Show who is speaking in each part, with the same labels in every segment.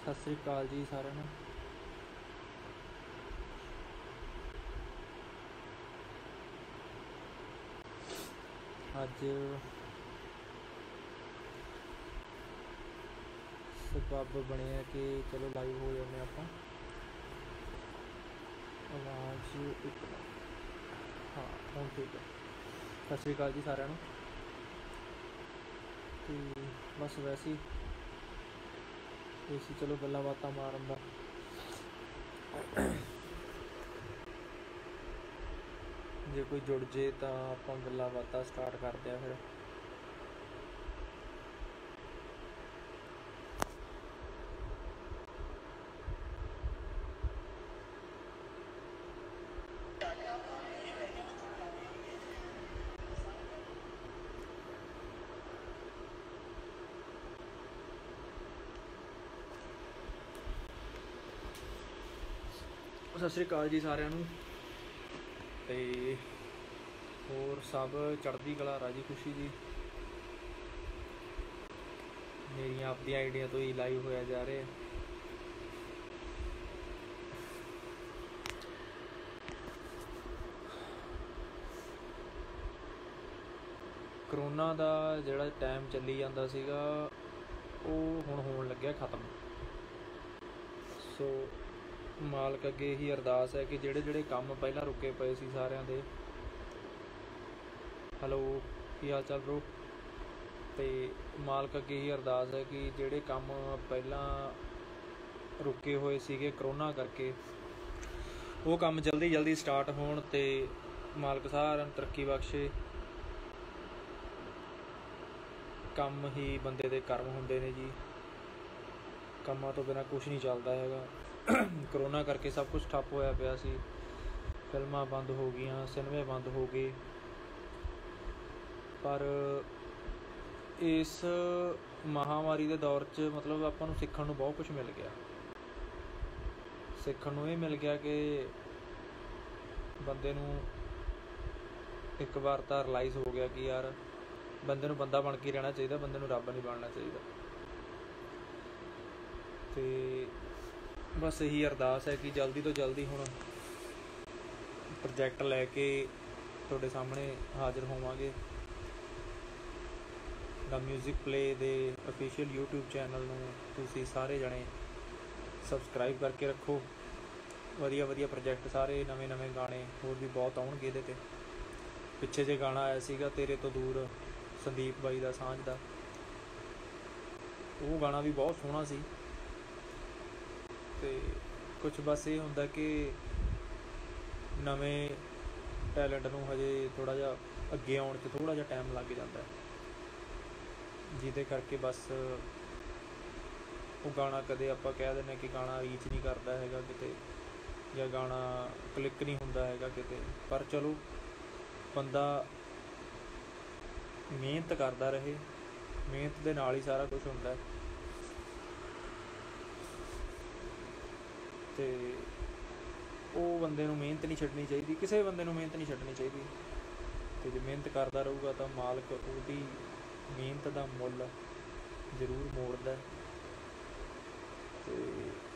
Speaker 1: ਸਤਿ ਸ਼੍ਰੀ ਅਕਾਲ ਜੀ ਸਾਰਿਆਂ ਨੂੰ। ਅੱਜ ਸਬੱਬ ਬਣਿਆ ਕਿ ਚਲੋ ਲਾਈਵ ਹੋ ਜਾਂਦੇ ਆਪਾਂ। ਆਵਾਜ਼ ਇੱਕ ਹਾਂ ਹੁਣ ਠੀਕ ਹੈ। ਸਤਿ ਸ਼੍ਰੀ ਅਕਾਲ ਜੀ ਸਾਰਿਆਂ ਨੂੰ। ਅਤੇ ਬਸ ਵੈਸੇ ਹੀ ਚਲੋ ਗੱਲਾਂ ਬਾਤਾਂ ਮਾਰਨ ਦਾ ਜੇ ਕੋਈ ਜੁੜ ਜੇ ਤਾਂ ਆਪਾਂ ਗੱਲਾਂ ਬਾਤਾਂ ਸਟਾਰਟ ਕਰਦੇ ਹਾਂ। ਫਿਰ ਸਤਿ ਸ਼੍ਰੀ ਅਕਾਲ ਜੀ ਸਾਰਿਆਂ ਨੂੰ। ਅਤੇ ਹੋਰ ਸਭ ਚੜ੍ਹਦੀ ਕਲਾ, ਰਾਜੀ ਖੁਸ਼ੀ ਜੀ। ਮੇਰੀਆਂ ਆਪਣੀਆਂ ਆਈਡੀਆਂ ਤੋਂ ਹੀ ਲਾਈਵ ਹੋਇਆ ਜਾ ਰਿਹਾ। ਕਰੋਨਾ ਦਾ ਜਿਹੜਾ ਟਾਈਮ ਚੱਲੀ ਜਾਂਦਾ ਸੀਗਾ ਉਹ ਹੁਣ ਹੋਣ ਲੱਗਿਆ ਖ਼ਤਮ। ਸੋ ਮਾਲਕ ਅੱਗੇ ਇਹੀ ਅਰਦਾਸ ਹੈ ਕਿ ਜਿਹੜੇ ਕੰਮ ਪਹਿਲਾਂ ਰੁਕੇ ਪਏ ਸੀ ਸਾਰਿਆਂ ਦੇ। ਹੈਲੋ, ਕੀ ਹਾਲ ਚਾਲ ਬ్రో? ਅਤੇ ਮਾਲਕ ਅੱਗੇ ਇਹੀ ਅਰਦਾਸ ਹੈ ਕਿ ਜਿਹੜੇ ਕੰਮ ਪਹਿਲਾਂ ਰੁਕੇ ਹੋਏ ਸੀਗੇ ਕਰੋਨਾ ਕਰਕੇ, ਉਹ ਕੰਮ ਜਲਦੀ ਸਟਾਰਟ ਹੋਣ ਅਤੇ ਮਾਲਕ ਸਾਰਿਆਂ ਨੂੰ ਤਰੱਕੀ ਬਖਸ਼ੇ। ਕੰਮ ਹੀ ਬੰਦੇ ਦੇ ਕਰਮ ਹੁੰਦੇ ਨੇ ਜੀ, ਕੰਮਾਂ ਤੋਂ ਬਿਨਾਂ ਕੁਛ ਨਹੀਂ ਚੱਲਦਾ ਹੈਗਾ। ਕਰੋਨਾ ਕਰਕੇ ਸਭ ਕੁਛ ਠੱਪ ਹੋਇਆ ਪਿਆ ਸੀ। ਫਿਲਮਾਂ ਬੰਦ ਹੋ ਗਈਆਂ, ਸਿਨੇਮੇ ਬੰਦ ਹੋ ਗਏ। ਪਰ ਇਸ ਮਹਾਂਮਾਰੀ ਦੇ ਦੌਰ 'ਚ ਮਤਲਬ ਆਪਾਂ ਨੂੰ ਸਿੱਖਣ ਨੂੰ ਬਹੁਤ ਕੁਛ ਮਿਲ ਗਿਆ। ਸਿੱਖਣ ਨੂੰ ਇਹ ਮਿਲ ਗਿਆ ਕਿ ਬੰਦੇ ਨੂੰ ਇੱਕ ਵਾਰ ਤਾਂ ਰਿਲਾਈਜ਼ ਹੋ ਗਿਆ ਕਿ ਯਾਰ ਬੰਦੇ ਨੂੰ ਬੰਦਾ ਬਣ ਕੇ ਰਹਿਣਾ ਚਾਹੀਦਾ, ਬੰਦੇ ਨੂੰ ਰੱਬ ਨਹੀਂ ਬਣਨਾ ਚਾਹੀਦਾ। ਅਤੇ ਬਸ ਇਹੀ ਅਰਦਾਸ ਹੈ ਕਿ ਜਲਦੀ ਤੋਂ ਜਲਦੀ ਹੁਣ ਪ੍ਰੋਜੈਕਟ ਲੈ ਕੇ ਤੁਹਾਡੇ ਸਾਹਮਣੇ ਹਾਜ਼ਰ ਹੋਵਾਂਗੇ। ਦਾ ਮਿਊਜ਼ਿਕ ਪਲੇ ਦੇ ਅਫੀਸ਼ੀਅਲ YouTube ਚੈਨਲ ਨੂੰ ਤੁਸੀਂ ਸਾਰੇ ਜਣੇ ਸਬਸਕ੍ਰਾਈਬ ਕਰਕੇ ਰੱਖੋ। ਵਧੀਆ ਪ੍ਰੋਜੈਕਟ, ਸਾਰੇ ਨਵੇਂ ਗਾਣੇ ਹੋਰ ਵੀ ਬਹੁਤ ਆਉਣਗੇ ਇਹਦੇ 'ਤੇ। ਪਿੱਛੇ ਜੇ ਗਾਣਾ ਆਇਆ ਸੀਗਾ ਤੇਰੇ ਤੋਂ ਦੂਰ, ਸੰਦੀਪ ਬਾਈ ਦਾ, ਸਾਂਝ ਦਾ, ਉਹ ਗਾਣਾ ਵੀ ਬਹੁਤ ਸੋਹਣਾ ਸੀ। ਅਤੇ ਕੁਛ ਬਸ ਇਹ ਹੁੰਦਾ ਕਿ ਨਵੇਂ ਟੈਲੈਂਟ ਨੂੰ ਹਜੇ ਥੋੜ੍ਹਾ ਜਿਹਾ ਅੱਗੇ ਆਉਣ 'ਚ ਥੋੜ੍ਹਾ ਜਿਹਾ ਟਾਈਮ ਲੱਗ ਜਾਂਦਾ, ਜਿਹਦੇ ਕਰਕੇ ਬਸ ਉਹ ਗਾਣਾ ਕਦੇ ਆਪਾਂ ਕਹਿ ਦਿੰਦੇ ਹਾਂ ਕਿ ਗਾਣਾ ਰੀਚ ਨਹੀਂ ਕਰਦਾ ਹੈਗਾ ਕਿਤੇ, ਜਾਂ ਗਾਣਾ ਕਲਿੱਕ ਨਹੀਂ ਹੁੰਦਾ ਹੈਗਾ ਕਿਤੇ। ਪਰ ਚਲੋ ਬੰਦਾ ਮਿਹਨਤ ਕਰਦਾ ਰਹੇ, ਮਿਹਨਤ ਦੇ ਨਾਲ ਹੀ ਸਾਰਾ ਕੁਛ ਹੁੰਦਾ। ਅਤੇ ਉਹ ਬੰਦੇ ਨੂੰ ਮਿਹਨਤ ਨਹੀਂ ਛੱਡਣੀ ਚਾਹੀਦੀ, ਕਿਸੇ ਬੰਦੇ ਨੂੰ ਮਿਹਨਤ ਨਹੀਂ ਛੱਡਣੀ ਚਾਹੀਦੀ। ਅਤੇ ਜੇ ਮਿਹਨਤ ਕਰਦਾ ਰਹੂਗਾ ਤਾਂ ਮਾਲਕ ਉਹਦੀ ਮਿਹਨਤ ਦਾ ਮੁੱਲ ਜ਼ਰੂਰ ਮੋੜਦਾ। ਅਤੇ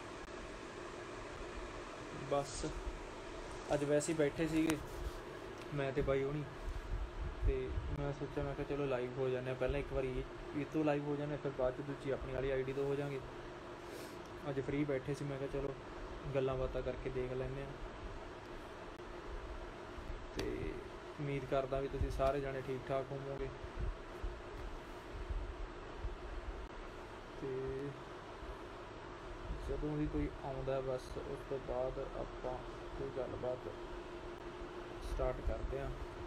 Speaker 1: ਬਸ ਅੱਜ ਵੈਸੇ ਹੀ ਬੈਠੇ ਸੀਗੇ ਮੈਂ ਅਤੇ ਬਾਈ ਹੋਣੀ, ਅਤੇ ਮੈਂ ਸੋਚਿਆ, ਮੈਂ ਕਿਹਾ ਚਲੋ ਲਾਈਵ ਹੋ ਜਾਂਦੇ ਹਾਂ। ਪਹਿਲਾਂ ਇੱਕ ਵਾਰੀ ਇਹ ਤੋਂ ਲਾਈਵ ਹੋ ਜਾਂਦੇ, ਫਿਰ ਬਾਅਦ 'ਚ ਦੂਜੀ ਆਪਣੀ ਵਾਲੀ ਆਈਡੀ ਤੋਂ ਹੋ ਜਾਂਗੇ। ਅੱਜ ਫ੍ਰੀ ਬੈਠੇ ਸੀ, ਮੈਂ ਕਿਹਾ ਚਲੋ ਗੱਲਾਂ ਬਾਤਾਂ ਕਰਕੇ ਦੇਖ ਲੈਂਦੇ ਹਾਂ। ਅਤੇ ਉਮੀਦ ਕਰਦਾ ਵੀ ਤੁਸੀਂ ਸਾਰੇ ਜਾਣੇ ਠੀਕ ਠਾਕ ਹੋਵੋਗੇ। ਅਤੇ ਜਦੋਂ ਵੀ ਕੋਈ ਆਉਂਦਾ ਬਸ ਉਸ ਤੋਂ ਬਾਅਦ ਆਪਾਂ ਕੋਈ ਗੱਲਬਾਤ ਸਟਾਰਟ ਕਰਦੇ ਹਾਂ।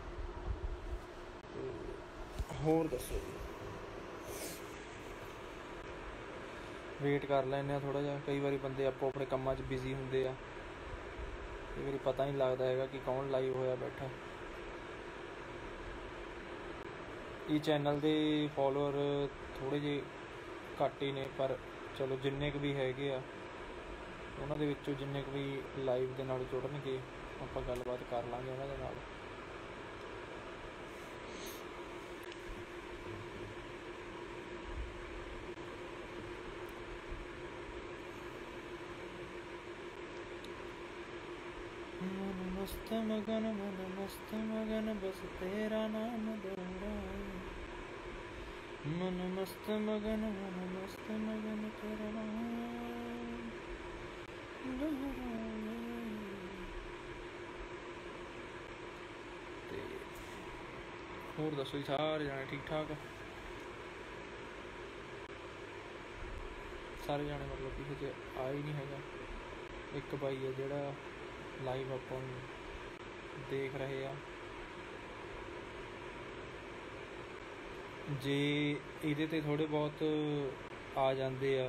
Speaker 1: ਅਤੇ ਹੋਰ ਦੱਸੋ ਜੀ? ਵੇਟ ਕਰ ਲੈਂਦੇ ਹਾਂ ਥੋੜ੍ਹਾ ਜਿਹਾ। ਕਈ ਵਾਰੀ ਬੰਦੇ ਆਪੋ ਆਪਣੇ ਕੰਮਾਂ 'ਚ ਬਿਜ਼ੀ ਹੁੰਦੇ ਆ, ਕਈ ਵਾਰੀ ਪਤਾ ਨਹੀਂ ਲੱਗਦਾ ਹੈਗਾ ਕਿ ਕੌਣ ਲਾਈਵ ਹੋਇਆ ਬੈਠਾ। ਇਹ ਚੈਨਲ ਦੇ ਫੋਲੋਅਰ ਥੋੜ੍ਹੇ ਜਿਹੇ ਘੱਟ ਹੀ ਨੇ, ਪਰ ਚਲੋ ਜਿੰਨੇ ਕੁ ਵੀ ਹੈਗੇ ਆ ਉਹਨਾਂ ਦੇ ਵਿੱਚੋਂ ਜਿੰਨੇ ਕੁ ਵੀ ਲਾਈਵ ਦੇ ਨਾਲ ਜੁੜਨਗੇ ਆਪਾਂ ਗੱਲਬਾਤ ਕਰ ਲਾਂਗੇ ਉਹਨਾਂ ਦੇ ਨਾਲ। मस्त मगन मन मस्त मगन बस तेरा नाम दोहराए, मन मस्त मगन मन मस्त मगन तेरा नाम दोहराए। ते होर दसो जी, सारे जाने ठीक ठाक? सारे जाने मतलब कि हजे आ ही नहीं हैगा। एक भाई है ਜਿਹੜਾ ਲਾਈਵ ਆਪਾਂ ਨੂੰ ਦੇਖ ਰਹੇ ਆ। ਜੇ ਇਹਦੇ ਤੇ ਥੋੜ੍ਹੇ ਬਹੁਤ ਆ ਜਾਂਦੇ ਆ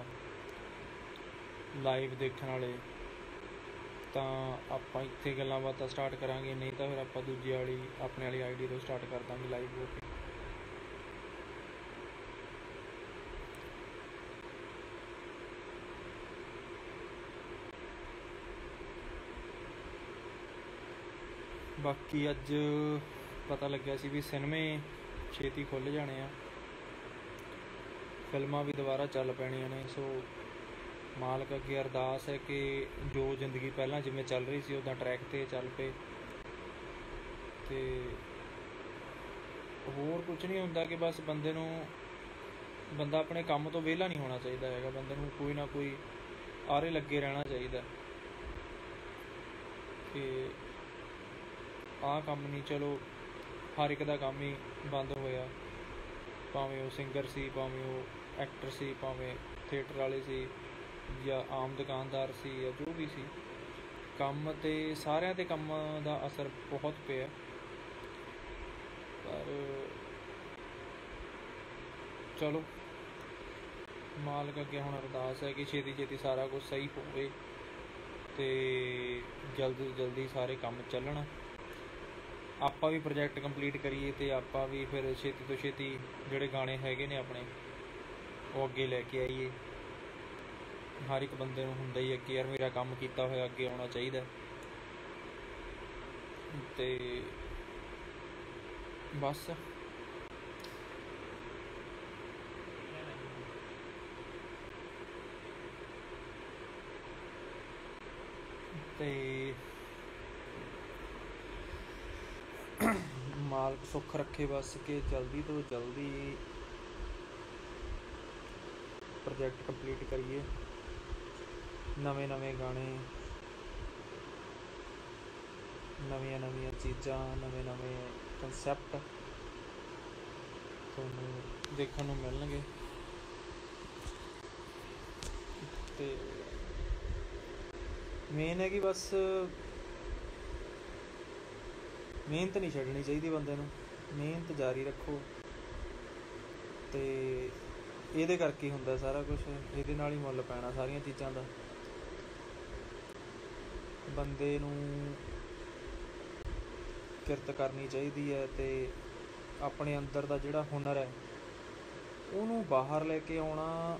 Speaker 1: ਲਾਈਵ ਦੇਖਣ ਵਾਲੇ ਤਾਂ ਆਪਾਂ ਇੱਥੇ ਗੱਲਾਂ ਬਾਤਾਂ ਸਟਾਰਟ ਕਰਾਂਗੇ, ਨਹੀਂ ਤਾਂ ਫਿਰ ਆਪਾਂ ਦੂਜੀ ਵਾਲੀ ਆਪਣੇ ਵਾਲੀ ਆਈਡੀ ਤੋਂ ਸਟਾਰਟ ਕਰ ਦਾਂਗੇ ਲਾਈਵ ਹੋ ਕੇ। ਬਾਕੀ ਅੱਜ ਪਤਾ ਲੱਗਿਆ ਸੀ ਵੀ ਸਿਨੇਮੇ ਛੇਤੀ ਖੁੱਲ੍ਹ ਜਾਣੇ ਆ, ਫਿਲਮਾਂ ਵੀ ਦੁਬਾਰਾ ਚੱਲ ਪੈਣੀਆਂ ਨੇ। ਸੋ ਮਾਲਕ ਅੱਗੇ ਅਰਦਾਸ ਹੈ ਕਿ ਜੋ ਜ਼ਿੰਦਗੀ ਪਹਿਲਾਂ ਜਿਵੇਂ ਚੱਲ ਰਹੀ ਸੀ ਉੱਦਾਂ ਟਰੈਕ 'ਤੇ ਚੱਲ ਪਏ। ਅਤੇ ਹੋਰ ਕੁਛ ਨਹੀਂ ਹੁੰਦਾ ਕਿ ਬਸ ਬੰਦਾ ਆਪਣੇ ਕੰਮ ਤੋਂ ਵਿਹਲਾ ਨਹੀਂ ਹੋਣਾ ਚਾਹੀਦਾ ਹੈਗਾ, ਬੰਦੇ ਨੂੰ ਕੋਈ ਨਾ ਕੋਈ ਆਰੇ ਲੱਗੇ ਰਹਿਣਾ ਚਾਹੀਦਾ ਕਿ ਆਹ ਕੰਮ ਨਹੀਂ, ਚਲੋ ਹਰ ਇੱਕ ਦਾ ਕੰਮ ਹੀ ਬੰਦ ਹੋਇਆ, ਭਾਵੇਂ ਉਹ ਸਿੰਗਰ ਸੀ, ਭਾਵੇਂ ਉਹ ਐਕਟਰ ਸੀ, ਭਾਵੇਂ ਥੀਏਟਰ ਵਾਲੇ ਸੀ ਜਾਂ ਆਮ ਦੁਕਾਨਦਾਰ ਸੀ ਜਾਂ ਜੋ ਵੀ ਸੀ। ਕੰਮ 'ਤੇ ਸਾਰਿਆਂ 'ਤੇ ਕੰਮ ਦਾ ਅਸਰ ਬਹੁਤ ਪਿਆ, ਪਰ ਚਲੋ ਮਾਲਕ ਅੱਗੇ ਹੁਣ ਅਰਦਾਸ ਹੈ ਕਿ ਛੇਤੀ ਛੇਤੀ ਸਾਰਾ ਕੁਛ ਸਹੀ ਹੋਵੇ ਅਤੇ ਜਲਦੀ ਤੋਂ ਜਲਦੀ ਸਾਰੇ ਕੰਮ ਚੱਲਣ, ਆਪਾਂ ਵੀ ਪ੍ਰੋਜੈਕਟ ਕੰਪਲੀਟ ਕਰੀਏ ਅਤੇ ਆਪਾਂ ਵੀ ਫਿਰ ਛੇਤੀ ਤੋਂ ਛੇਤੀ ਜਿਹੜੇ ਗਾਣੇ ਹੈਗੇ ਨੇ ਆਪਣੇ ਉਹ ਅੱਗੇ ਲੈ ਕੇ ਆਈਏ। ਹਰ ਇੱਕ ਬੰਦੇ ਨੂੰ ਹੁੰਦਾ ਹੀ ਹੈ ਕਿ ਯਾਰ ਮੇਰਾ ਕੰਮ ਕੀਤਾ ਹੋਇਆ ਅੱਗੇ ਆਉਣਾ ਚਾਹੀਦਾ, ਅਤੇ ਬਸ ਅਤੇ ਮਾਲਕ ਸੁੱਖ ਰੱਖੇ ਬਸ ਕਿ ਜਲਦੀ ਤੋਂ ਜਲਦੀ ਪ੍ਰੋਜੈਕਟ ਕੰਪਲੀਟ ਕਰੀਏ, ਨਵੇਂ ਗਾਣੇ, ਨਵੀਆਂ ਚੀਜ਼ਾਂ, ਨਵੇਂ ਕੰਸੈਪਟ ਤੁਹਾਨੂੰ ਦੇਖਣ ਨੂੰ ਮਿਲਣਗੇ। ਅਤੇ ਮੇਨ ਹੈ ਕਿ ਬਸ ਮਿਹਨਤ ਨਹੀਂ ਛੱਡਣੀ ਚਾਹੀਦੀ ਬੰਦੇ ਨੂੰ, ਮਿਹਨਤ ਜਾਰੀ ਰੱਖੋ। ਅਤੇ ਇਹਦੇ ਕਰਕੇ ਹੁੰਦਾ ਸਾਰਾ ਕੁਛ, ਇਹਦੇ ਨਾਲ ਹੀ ਮੁੱਲ ਪੈਣਾ ਸਾਰੀਆਂ ਚੀਜ਼ਾਂ ਦਾ। ਬੰਦੇ ਨੂੰ ਕਿਰਤ ਕਰਨੀ ਚਾਹੀਦੀ ਹੈ ਅਤੇ ਆਪਣੇ ਅੰਦਰ ਦਾ ਜਿਹੜਾ ਹੁਨਰ ਹੈ ਉਹਨੂੰ ਬਾਹਰ ਲੈ ਕੇ ਆਉਣਾ।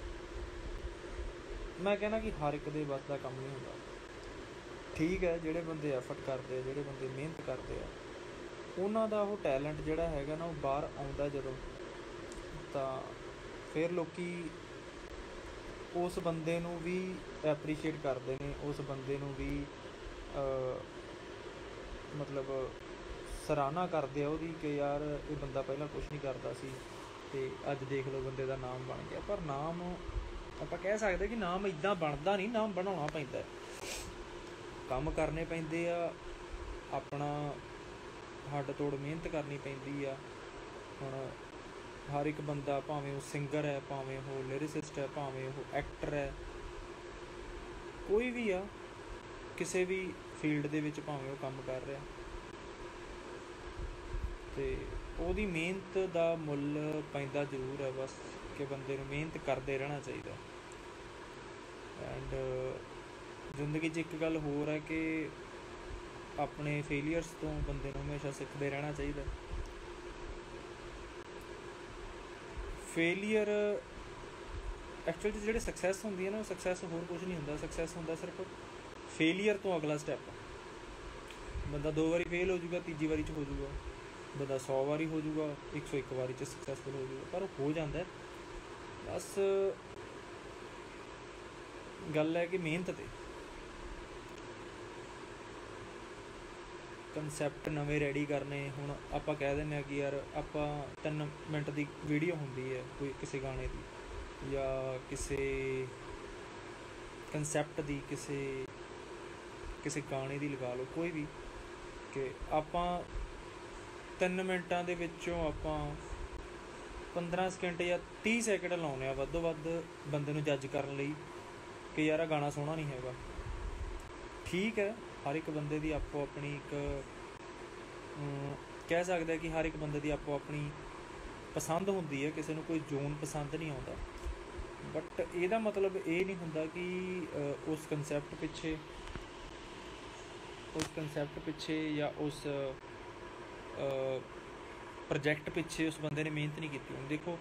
Speaker 1: ਮੈਂ ਕਹਿੰਦਾ ਕਿ ਹਰ ਇੱਕ ਦੇ ਵੱਸ ਦਾ ਕੰਮ ਨਹੀਂ ਹੁੰਦਾ। ਠੀਕ ਹੈ, ਜਿਹੜੇ ਬੰਦੇ ਐਫਰਟ ਕਰਦੇ ਆ, ਜਿਹੜੇ ਬੰਦੇ ਮਿਹਨਤ ਕਰਦੇ ਆ, ਉਹਨਾਂ ਦਾ ਉਹ ਟੈਲੈਂਟ ਜਿਹੜਾ ਹੈਗਾ ਨਾ ਉਹ ਬਾਹਰ ਆਉਂਦਾ ਜਦੋਂ, ਤਾਂ ਫਿਰ ਲੋਕ ਉਸ ਬੰਦੇ ਨੂੰ ਵੀ ਐਪਰੀਸ਼ੀਏਟ ਕਰਦੇ ਨੇ, ਉਸ ਬੰਦੇ ਨੂੰ ਵੀ ਮਤਲਬ ਸਰਾਹਨਾ ਕਰਦੇ ਆ ਉਹਦੀ ਕਿ ਯਾਰ ਇਹ ਬੰਦਾ ਪਹਿਲਾਂ ਕੁਛ ਨਹੀਂ ਕਰਦਾ ਸੀ ਅਤੇ ਅੱਜ ਦੇਖ ਲਓ ਬੰਦੇ ਦਾ ਨਾਮ ਬਣ ਗਿਆ। ਪਰ ਨਾਮ ਆਪਾਂ ਕਹਿ ਸਕਦੇ ਕਿ ਨਾਮ ਇੱਦਾਂ ਬਣਦਾ ਨਹੀਂ, ਨਾਮ ਬਣਾਉਣਾ ਪੈਂਦਾ, ਕੰਮ ਕਰਨੇ ਪੈਂਦੇ ਆ, ਆਪਣਾ ਹੱਡ ਤੋੜ ਮਿਹਨਤ ਕਰਨੀ ਪੈਂਦੀ ਆ। ਹੁਣ ਹਰ ਇੱਕ ਬੰਦਾ, ਭਾਵੇਂ ਉਹ ਸਿੰਗਰ ਹੈ, ਭਾਵੇਂ ਉਹ ਲਿਰਿਸਿਸਟ ਹੈ, ਭਾਵੇਂ ਉਹ ਐਕਟਰ ਹੈ, ਕੋਈ ਵੀ ਆ ਕਿਸੇ ਵੀ ਫੀਲਡ ਦੇ ਵਿੱਚ ਭਾਵੇਂ ਉਹ ਕੰਮ ਕਰ ਰਿਹਾ, ਅਤੇ ਉਹਦੀ ਮਿਹਨਤ ਦਾ ਮੁੱਲ ਪੈਂਦਾ ਜ਼ਰੂਰ ਹੈ। ਬਸ ਕਿ ਬੰਦੇ ਨੂੰ ਮਿਹਨਤ ਕਰਦੇ ਰਹਿਣਾ ਚਾਹੀਦਾ। ਐਂਡ ਜ਼ਿੰਦਗੀ 'ਚ ਇੱਕ ਗੱਲ ਹੋਰ ਹੈ ਕਿ ਆਪਣੇ ਫੇਲੀਅਰਸ ਤੋਂ ਬੰਦੇ ਨੂੰ ਹਮੇਸ਼ਾ ਸਿੱਖਦੇ ਰਹਿਣਾ ਚਾਹੀਦਾ। ਫੇਲੀਅਰ ਐਕਚੁਅਲੀ ਜਿਹੜੇ ਸਕਸੈਸ ਹੁੰਦੀ ਹੈ ਨਾ, ਉਹ ਸਕਸੈਸ ਹੋਰ ਕੁਛ ਨਹੀਂ ਹੁੰਦਾ। ਸਕਸੈਸ ਹੁੰਦਾ ਸਿਰਫ ਫੇਲੀਅਰ ਤੋਂ ਅਗਲਾ ਸਟੈਪ। ਬੰਦਾ 2 ਵਾਰੀ ਫੇਲ ਹੋ ਜਾਊਗਾ, ਤੀਜੀ ਵਾਰੀ 'ਚ ਹੋ ਜਾਊਗਾ, ਬੰਦਾ 100 ਵਾਰੀ ਹੋ ਜਾਊਗਾ, 101 ਵਾਰੀ 'ਚ ਸਕਸੈਸਫੁਲ ਹੋ ਜਾਊਗਾ, ਪਰ ਉਹ ਹੋ ਜਾਂਦਾ। ਬਸ ਗੱਲ ਹੈ ਕਿ ਮਿਹਨਤ 'ਤੇ ਕਨਸੈਪਟ ਨਵੇਂ ਰੈਡੀ ਕਰਨੇ। ਹੁਣ ਆਪਾਂ ਕਹਿ ਦਿੰਦੇ ਹਾਂ ਕਿ ਯਾਰ ਆਪਾਂ 3 ਮਿੰਟ ਦੀ ਵੀਡੀਓ ਹੁੰਦੀ ਹੈ ਕੋਈ ਕਿਸੇ ਗਾਣੇ ਦੀ ਜਾਂ ਕਿਸੇ ਕਨਸੈਪਟ ਦੀ, ਕਿਸੇ ਗਾਣੇ ਦੀ ਲਗਾ ਲਓ, ਕੋਈ ਵੀ, ਕਿ ਆਪਾਂ 3 ਮਿੰਟਾਂ ਦੇ ਵਿੱਚੋਂ ਆਪਾਂ 15 ਸਕਿੰਟ ਜਾਂ 30 ਸੈਕਿੰਡ ਲਾਉਂਦੇ ਆ ਵੱਧ ਤੋਂ ਵੱਧ ਬੰਦੇ ਨੂੰ ਜੱਜ ਕਰਨ ਲਈ ਕਿ ਯਾਰ ਆਹ ਗਾਣਾ ਸੋਹਣਾ ਨਹੀਂ ਹੈਗਾ। ਠੀਕ ਹੈ, ਹਰ ਇੱਕ ਬੰਦੇ ਦੀ ਆਪੋ ਆਪਣੀ ਇੱਕ ਕਹਿ ਸਕਦੇ ਕਿ ਹਰ ਇੱਕ ਬੰਦੇ ਦੀ ਆਪੋ ਆਪਣੀ ਪਸੰਦ ਹੁੰਦੀ ਹੈ, ਕਿਸੇ ਨੂੰ ਕੋਈ ਜ਼ੋਨ ਪਸੰਦ ਨਹੀਂ ਆਉਂਦਾ। ਬਟ ਇਹਦਾ ਮਤਲਬ ਇਹ ਨਹੀਂ ਹੁੰਦਾ ਕਿ ਉਸ ਕਨਸੈਪਟ ਪਿੱਛੇ ਜਾਂ ਉਸ ਪ੍ਰੋਜੈਕਟ ਪਿੱਛੇ ਉਸ ਬੰਦੇ ਨੇ ਮਿਹਨਤ ਨਹੀਂ ਕੀਤੀ। ਹੁਣ ਦੇਖੋ,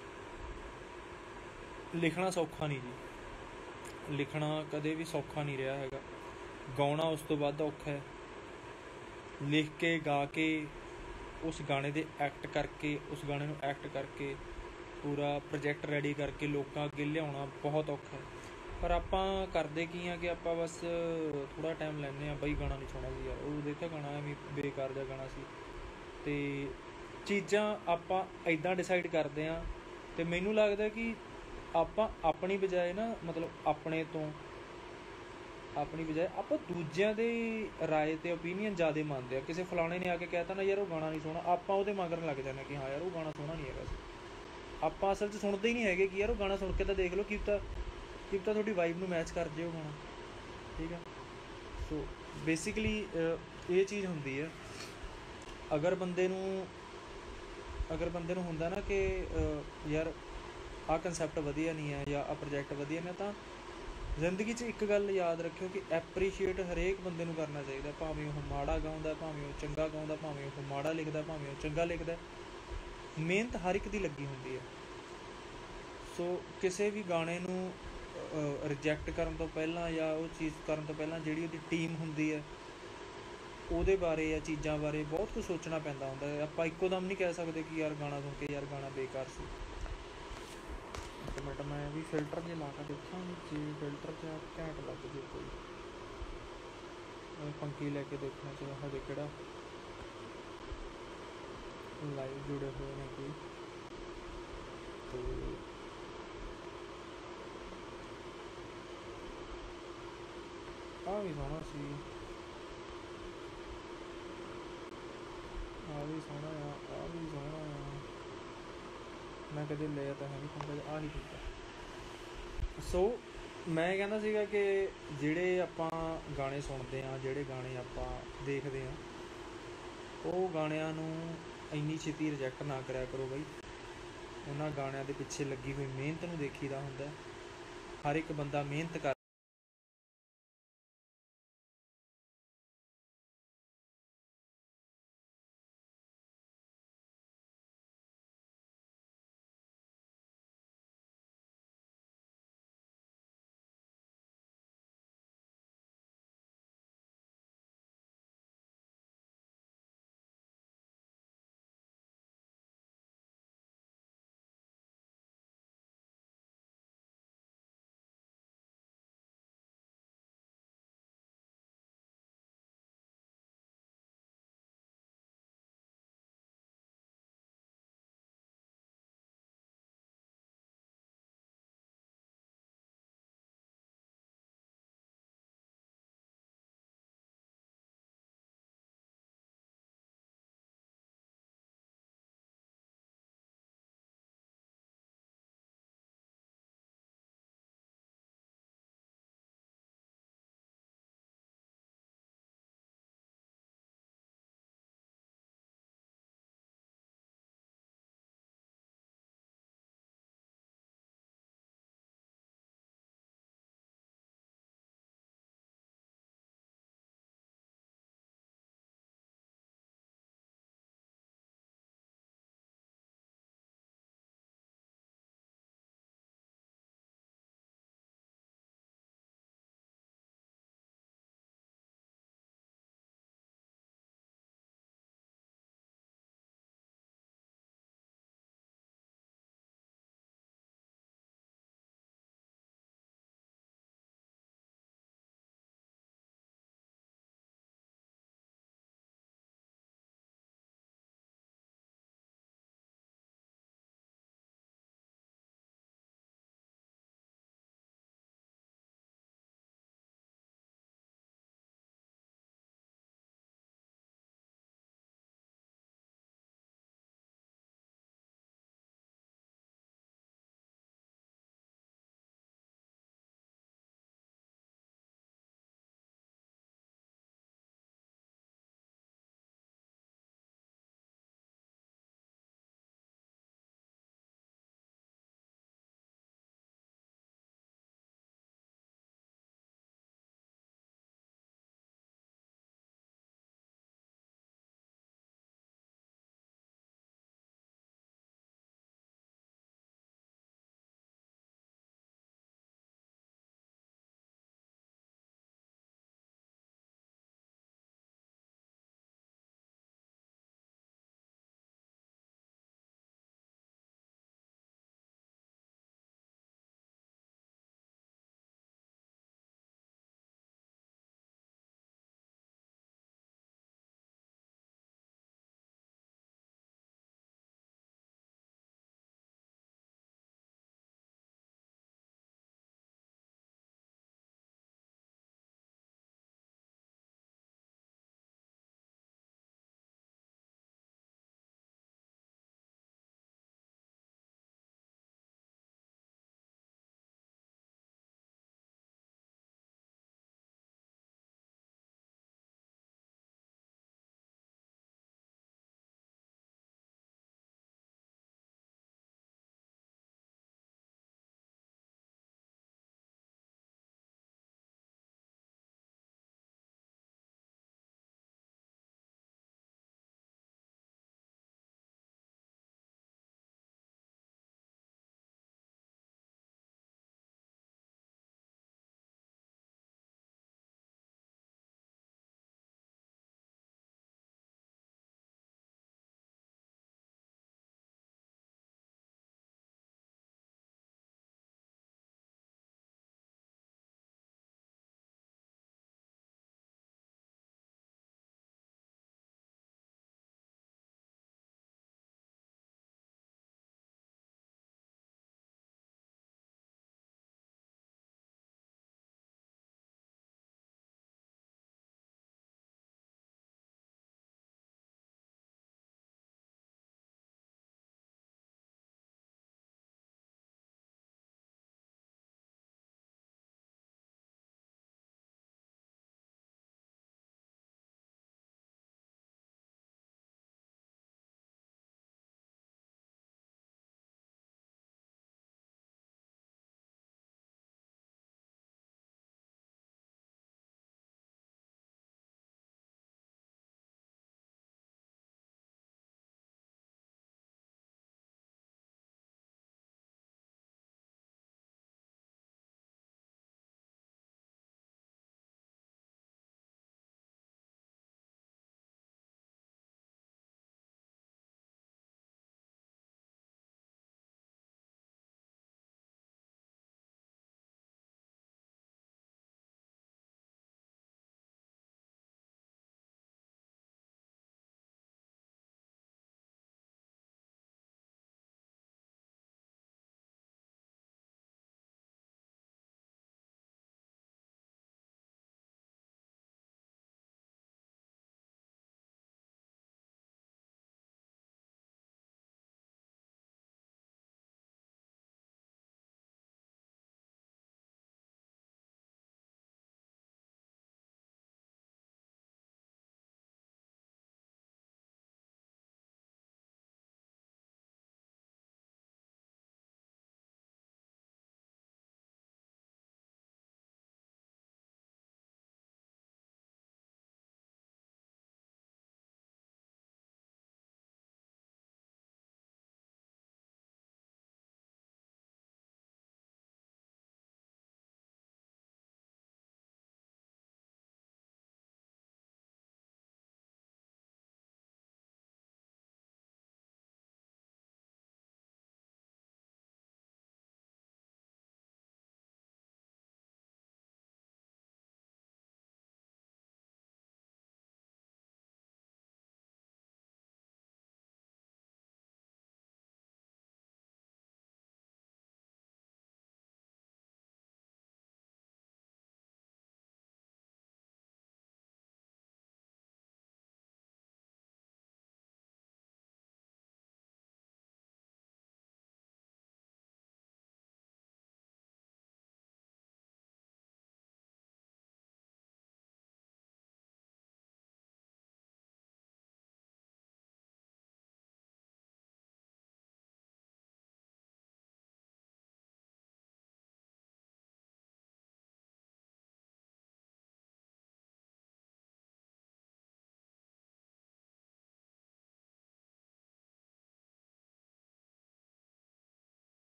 Speaker 1: ਲਿਖਣਾ ਸੌਖਾ ਨਹੀਂ ਜੀ, ਲਿਖਣਾ ਕਦੇ ਵੀ ਸੌਖਾ ਨਹੀਂ ਰਿਹਾ ਹੈਗਾ। ਗਾਉਣਾ ਉਸ ਤੋਂ ਵੱਧ ਔਖਾ ਹੈ। ਲਿਖ ਕੇ, ਗਾ ਕੇ, ਉਸ ਗਾਣੇ ਦੇ ਉਸ ਗਾਣੇ ਨੂੰ ਐਕਟ ਕਰਕੇ ਪੂਰਾ ਪ੍ਰੋਜੈਕਟ ਰੈਡੀ ਕਰਕੇ ਲੋਕਾਂ ਅੱਗੇ ਲਿਆਉਣਾ ਬਹੁਤ ਔਖਾ ਹੈ। ਪਰ ਆਪਾਂ ਕਰਦੇ ਕੀ ਹਾਂ ਕਿ ਆਪਾਂ ਬਸ ਥੋੜ੍ਹਾ ਟਾਈਮ ਲੈਂਦੇ ਹਾਂ, ਬਈ ਗਾਣਾ ਨਹੀਂ ਸੁਣਿਆ ਸੀ ਯਾਰ, ਉਹ ਦੇਖਿਆ ਗਾਣਾ ਐਵੇਂ ਬੇਕਾਰ ਜਿਹਾ ਗਾਣਾ ਸੀ। ਅਤੇ ਚੀਜ਼ਾਂ ਆਪਾਂ ਇੱਦਾਂ ਡਿਸਾਈਡ ਕਰਦੇ ਹਾਂ। ਅਤੇ ਮੈਨੂੰ ਲੱਗਦਾ ਕਿ ਆਪਾਂ ਆਪਣੀ ਬਜਾਏ ਨਾ, ਮਤਲਬ ਆਪਣੀ ਬਜਾਏ ਆਪਾਂ ਦੂਜਿਆਂ ਦੇ ਰਾਏ ਅਤੇ ਓਪੀਨੀਅਨ ਜ਼ਿਆਦਾ ਮੰਨਦੇ ਹਾਂ। ਕਿਸੇ ਫਲਾਣੇ ਨੇ ਆ ਕੇ ਕਹਿ ਤਾ ਨਾ ਯਾਰ ਉਹ ਗਾਣਾ ਨਹੀਂ ਸੋਹਣਾ, ਆਪਾਂ ਉਹਦੇ ਮਗਰ ਲੱਗ ਜਾਂਦੇ ਕਿ ਹਾਂ ਯਾਰ ਉਹ ਗਾਣਾ ਸੋਹਣਾ ਨਹੀਂ ਹੈਗਾ ਸੀ। ਆਪਾਂ ਅਸਲ 'ਚ ਸੁਣਦੇ ਹੀ ਨਹੀਂ ਹੈਗੇ ਕਿ ਯਾਰ ਉਹ ਗਾਣਾ ਸੁਣ ਕੇ ਤਾਂ ਦੇਖ ਲਓ, ਕੀ ਪਤਾ ਤੁਹਾਡੀ ਵਾਈਬ ਨੂੰ ਮੈਚ ਕਰ ਜੇ ਉਹ ਗਾਣਾ। ਠੀਕ ਹੈ, ਸੋ ਬੇਸਿਕਲੀ ਇਹ ਚੀਜ਼ ਹੁੰਦੀ ਹੈ। ਅਗਰ ਬੰਦੇ ਨੂੰ ਹੁੰਦਾ ਨਾ ਕਿ ਯਾਰ ਆਹ ਕਨਸੈਪਟ ਵਧੀਆ ਨਹੀਂ ਹੈ ਜਾਂ ਆਹ ਪ੍ਰੋਜੈਕਟ ਵਧੀਆ ਨੇ, ਤਾਂ ਜ਼ਿੰਦਗੀ 'ਚ ਇੱਕ ਗੱਲ ਯਾਦ ਰੱਖਿਓ ਕਿ ਐਪਰੀਸ਼ੀਏਟ ਹਰੇਕ ਬੰਦੇ ਨੂੰ ਕਰਨਾ ਚਾਹੀਦਾ, ਭਾਵੇਂ ਉਹ ਮਾੜਾ ਗਾਉਂਦਾ, ਭਾਵੇਂ ਉਹ ਚੰਗਾ ਗਾਉਂਦਾ, ਭਾਵੇਂ ਉਹ ਮਾੜਾ ਲਿਖਦਾ, ਭਾਵੇਂ ਉਹ ਚੰਗਾ ਲਿਖਦਾ। ਮਿਹਨਤ ਹਰ ਇੱਕ ਦੀ ਲੱਗੀ ਹੁੰਦੀ ਹੈ। ਸੋ ਕਿਸੇ ਵੀ ਗਾਣੇ ਨੂੰ ਰਿਜੈਕਟ ਕਰਨ ਤੋਂ ਪਹਿਲਾਂ ਜਾਂ ਉਹ ਚੀਜ਼ ਕਰਨ ਤੋਂ ਪਹਿਲਾਂ ਜਿਹੜੀ ਉਹਦੀ ਟੀਮ ਹੁੰਦੀ ਹੈ ਉਹਦੇ ਬਾਰੇ ਜਾਂ ਚੀਜ਼ਾਂ ਬਾਰੇ ਬਹੁਤ ਕੁਝ ਸੋਚਣਾ ਪੈਂਦਾ ਹੁੰਦਾ ਹੈ। ਆਪਾਂ ਇੱਕੋ ਦਮ ਨਹੀਂ ਕਹਿ ਸਕਦੇ ਕਿ ਯਾਰ ਗਾਣਾ ਸੁਣ ਕੇ ਯਾਰ ਗਾਣਾ ਬੇਕਾਰ ਸੀ। ਇੱਕ ਮਿੰਟ ਮੈਂ ਵੀ ਫਿਲਟਰ ਜੇ ਲਾ ਕੇ ਦੇਖਾਂ, ਜੇ ਫਿਲਟਰ 'ਚ ਘੈਂਟ ਲੱਗ ਜੇ ਕੋਈ, ਪੰਕੀ ਲੈ ਕੇ ਦੇਖਣਾ ਚਾਹੀਦਾ ਹਜੇ ਕਿਹੜਾ ਲਾਈਵ ਜੁੜੇ ਹੋਏ ਨੇ ਕੋਈ। ਅਤੇ ਆਹ ਵੀ ਸੋਹਣਾ ਸੀ, ਆਹ ਵੀ ਸੋਹਣਾ ਆ, ਆਹ ਵੀ ਸੋਹਣਾ ਆ। ਮੈਂ ਕਦੇ ਲਿਆ ਤਾਂ ਹੈ ਨਹੀਂ ਫੋਨ, ਆਹ ਨਹੀਂ ਕੀਤਾ। ਸੋ ਮੈਂ ਕਹਿੰਦਾ ਸੀਗਾ ਕਿ ਜਿਹੜੇ ਆਪਾਂ ਗਾਣੇ ਸੁਣਦੇ ਹਾਂ, ਜਿਹੜੇ ਗਾਣੇ ਆਪਾਂ ਦੇਖਦੇ ਹਾਂ, ਉਹ ਗਾਣਿਆਂ ਨੂੰ ਇੰਨੀ ਛੇਤੀ ਰਿਜੈਕਟ ਨਾ ਕਰਿਆ ਕਰੋ ਬਈ। ਉਹਨਾਂ ਗਾਣਿਆਂ ਦੇ ਪਿੱਛੇ ਲੱਗੀ ਹੋਈ ਮਿਹਨਤ ਨੂੰ ਦੇਖੀਦਾ ਹੁੰਦਾ। ਹਰ ਇੱਕ ਬੰਦਾ ਮਿਹਨਤ ਕਰ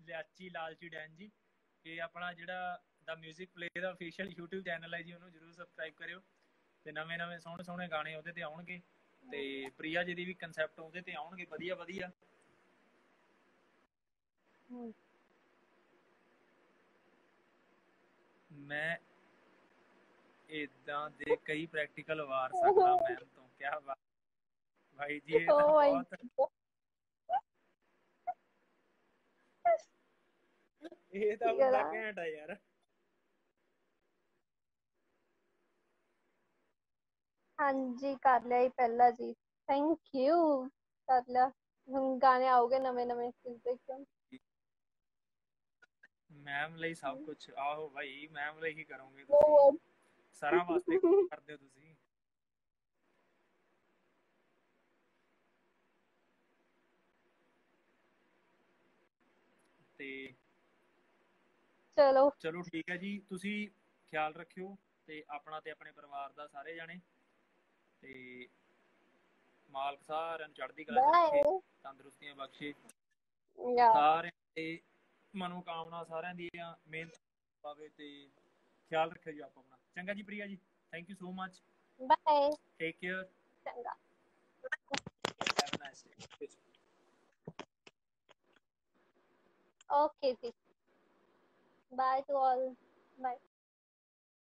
Speaker 1: ਲਿਆਚੀ ਲਾਲਚੀ ਡੈਨ ਜੀ, ਕਿ ਆਪਣਾ ਜਿਹੜਾ ਦਾ ਮਿਊਜ਼ਿਕ ਪਲੇ ਦਾ ਅਫੀਸ਼ੀਅਲ YouTube ਚੈਨਲ ਹੈ ਜੀ, ਉਹਨੂੰ ਜਰੂਰ ਸਬਸਕ੍ਰਾਈਬ ਕਰਿਓ। ਤੇ ਨਵੇਂ ਨਵੇਂ ਸੋਹਣੇ ਸੋਹਣੇ ਗਾਣੇ ਉਹਦੇ ਤੇ ਆਉਣਗੇ, ਤੇ ਪ੍ਰਿਆ ਜੀ ਦੀ ਵੀ ਕਨਸੈਪਟ ਉਹਦੇ ਤੇ ਆਉਣਗੇ ਵਧੀਆ ਵਧੀਆ। ਮੈਂ ਇਦਾਂ ਦੇ ਕਈ ਪ੍ਰੈਕਟੀਕਲ ਵਾਰ ਸਕਦਾ ਮੈਮ ਤੋਂ। ਕਿਆ ਬਾਤ ਭਾਈ ਜੀ, ਇਹ ਤਾਂ ਬਹੁਤ ਇਹ ਤਾਂ ਬੰਦਾ ਘੈਂਟ ਆ ਯਾਰ।
Speaker 2: ਹਾਂਜੀ ਕਰ ਲਿਆ ਹੀ ਪਹਿਲਾਂ ਜੀ, ਥੈਂਕ ਯੂ, ਕਰ ਲਿਆ। ਹੁਣ ਗਾਣੇ ਆਉਗੇ ਨਵੇਂ ਨਵੇਂ ਇੱਕਦਮ।
Speaker 1: ਮੈਮ ਲਈ ਸਭ ਕੁਝ। ਆਹੋ ਭਾਈ, ਮੈਮ ਲਈ ਹੀ ਕਰੋਗੇ ਤੁਸੀਂ, ਸਰਾਂ ਵਾਸਤੇ ਕਰਦੇ ਹੋ ਤੁਸੀਂ। ਤੇ
Speaker 2: ਚਲੋ
Speaker 1: ਚਲੋ ਠੀਕ ਹੈ ਜੀ, ਤੁਸੀਂ ਖਿਆਲ ਰੱਖਿਓ ਤੇ ਆਪਣਾ ਤੇ ਆਪਣੇ ਪਰਿਵਾਰ ਦਾ ਸਾਰੇ ਜਾਣੇ। ਤੇ ਮਾਲਕ ਸਾਰਿਆਂ ਨੂੰ ਚੜ੍ਹਦੀ ਕਲਾ ਚ ਰੱਖੇ, ਤੰਦਰੁਸਤੀਆਂ ਬਖਸ਼ੇ, ਸਾਰਿਆਂ ਦੇ ਮਨੋਕਾਮਨਾ ਸਾਰਿਆਂ ਦੀਆਂ ਮਿਹਨਤ ਪਾਵੇ। ਤੇ ਖਿਆਲ ਰੱਖਿਓ ਜੀ ਆਪਣਾ। ਚੰਗਾ ਜੀ Priya ji, thank you so much,
Speaker 2: bye,
Speaker 1: take care,
Speaker 2: ਚੰਗਾ,
Speaker 1: have a nice day.
Speaker 2: Okay ਜੀ, ਬਾਏ ਟੂ ਆਲ, ਬਾਏ।